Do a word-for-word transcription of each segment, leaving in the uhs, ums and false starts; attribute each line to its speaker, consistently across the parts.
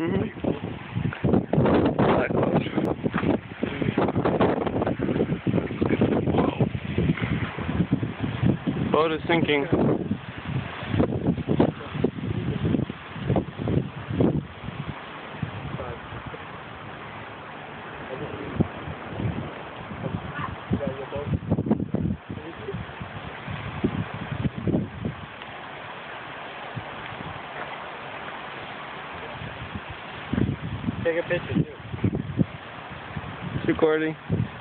Speaker 1: Mm-hmm. Black clothes. Boat is sinking.
Speaker 2: Take a picture too.
Speaker 1: It's recording.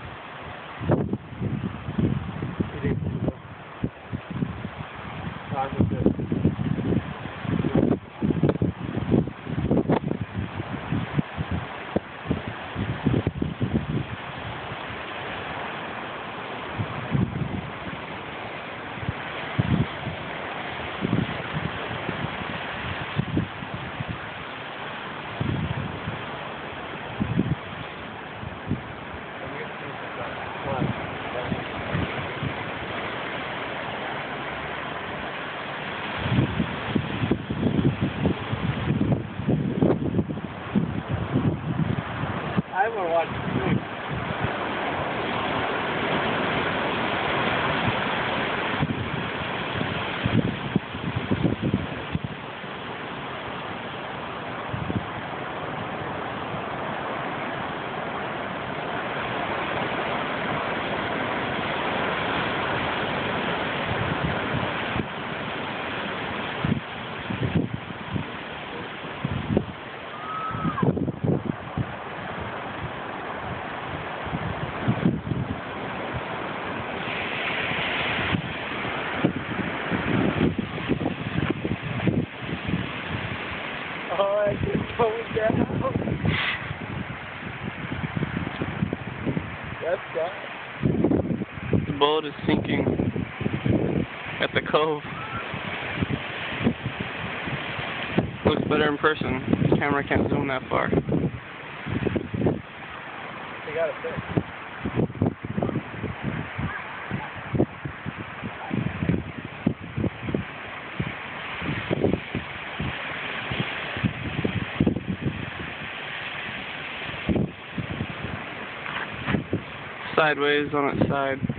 Speaker 2: I want to watch it. Oh, I just going down. That's God.
Speaker 1: The boat is sinking at the cove. Looks better in person. The camera can't zoom that far.
Speaker 2: They got it fixed.
Speaker 1: Sideways on its side.